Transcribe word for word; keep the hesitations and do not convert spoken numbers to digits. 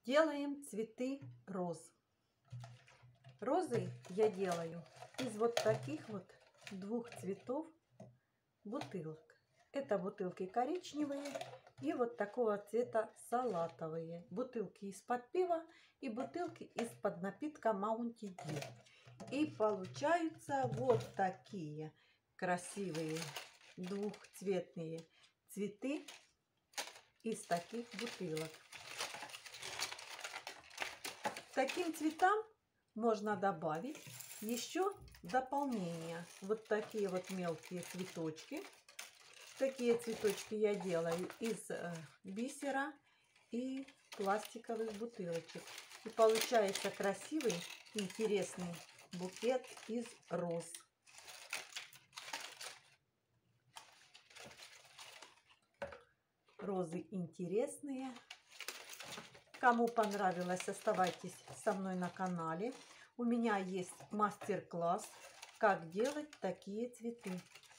Делаем цветы роз. Розы я делаю из вот таких вот двух цветов бутылок. Это бутылки коричневые и вот такого цвета салатовые. Бутылки из-под пива и бутылки из-под напитка Mountain Dew. И получаются вот такие красивые двухцветные цветы из таких бутылок. К таким цветам можно добавить еще дополнение. Вот такие вот мелкие цветочки. Такие цветочки я делаю из бисера и пластиковых бутылочек. И получается красивый, интересный букет из роз. Розы интересные. Кому понравилось, оставайтесь со мной на канале. У меня есть мастер-класс, как делать такие цветы.